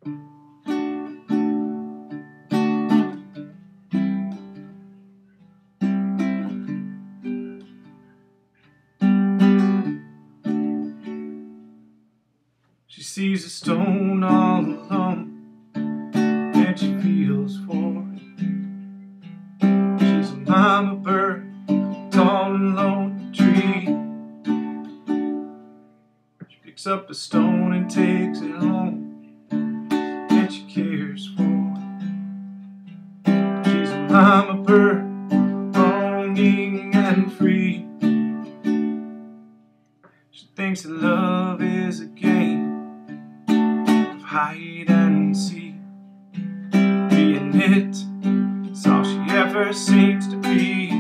She sees a stone all alone, and she feels for it. She's a mama bird, tall and lonely tree. She picks up a stone and takes it home, and she cares for it. She's a mama bird, longing and free. She thinks that love is a game of hide and seek. Being it is all she ever seems to be.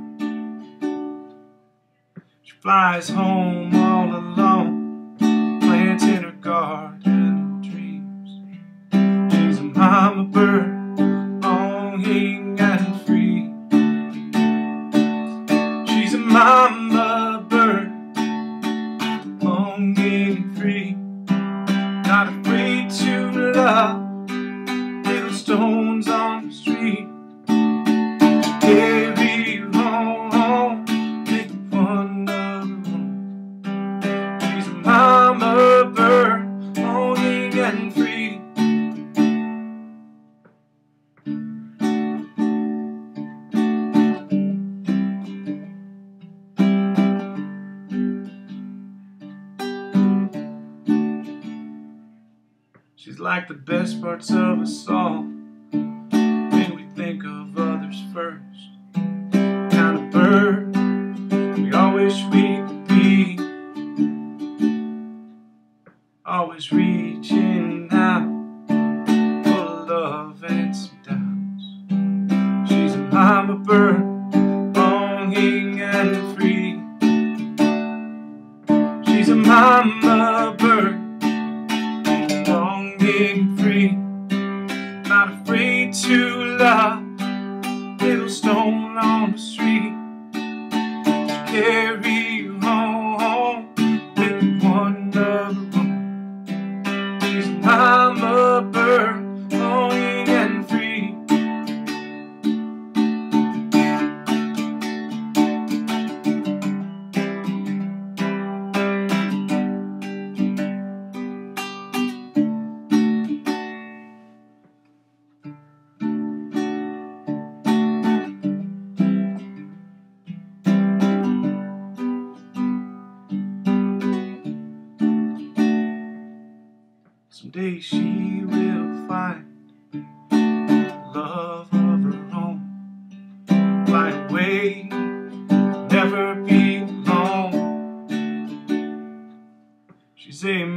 She flies home all alone, plants in her garden and dreams. She's a mama bird, longing and free. She's a mama bird, longing and free. Not afraid to love little stones on the street. Carry you home, make one of her own. She's a mama bird, longing and free. She's like the best parts of us all, when we think of others first. Kind of bird we all wish we could be, always reaching out for love and some doubts. She's a mama bird, longing and free. She's a mama bird, longing free. Not afraid to love little stone on the street. She carry you home, make you one of her own. She's a mama bird, longing and free. Someday she will find love of her own. Fly away, never be alone. She's a